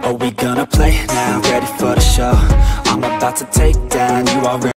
Are we gonna play now? Ready for the show? I'm about to take down, you already